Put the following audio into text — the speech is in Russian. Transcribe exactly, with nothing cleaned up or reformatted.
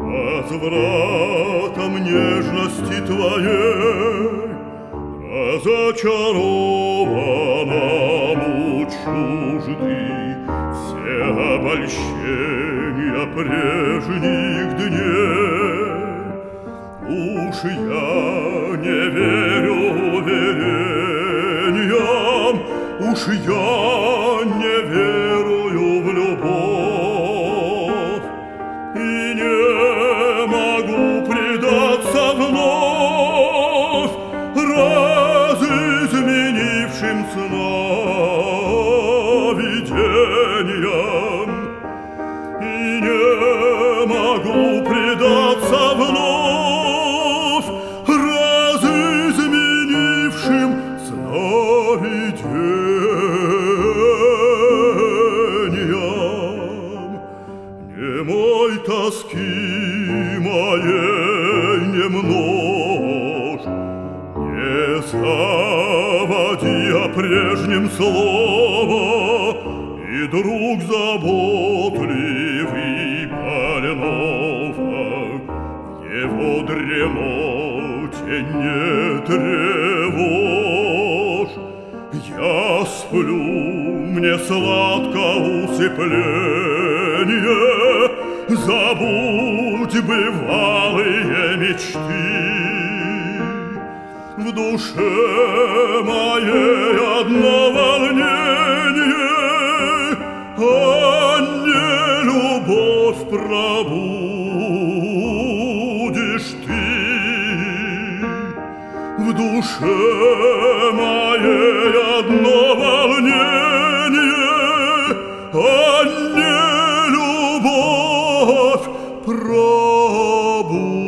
Возвратом нежности твоей разочарованному чужды все обольщения прежних дней. Уж я не верю уверениям, уж я не верую в любовь и не могу предаться вновь разизменившим сновидениям, и не могу предаться вновь разизменившим сновидениям. Немой тоски моей не множь, не заводи о прежнем слова, и друг заботливый больного в его дремоте не тревожь. Я сплю, мне сладко усыпление, забудь бывалые мечты. В душе моей одно волнение, а не любовь пробудишь ты. В душе моей одно волнение, а не любовь пробудишь.